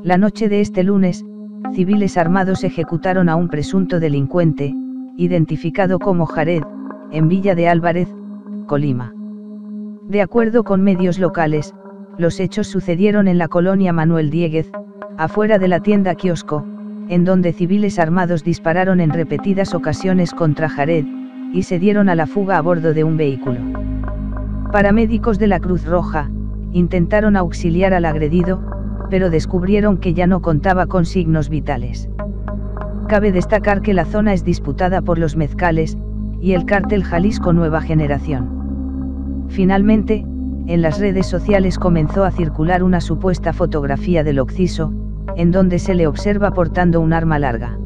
La noche de este lunes, civiles armados ejecutaron a un presunto delincuente, identificado como Jared, en Villa de Álvarez, Colima. De acuerdo con medios locales, los hechos sucedieron en la colonia Manuel Diéguez, afuera de la tienda Kiosco, en donde civiles armados dispararon en repetidas ocasiones contra Jared, y se dieron a la fuga a bordo de un vehículo. Paramédicos de la Cruz Roja intentaron auxiliar al agredido, pero descubrieron que ya no contaba con signos vitales. Cabe destacar que la zona es disputada por los mezcales, y el cártel Jalisco Nueva Generación. Finalmente, en las redes sociales comenzó a circular una supuesta fotografía del occiso, en donde se le observa portando un arma larga.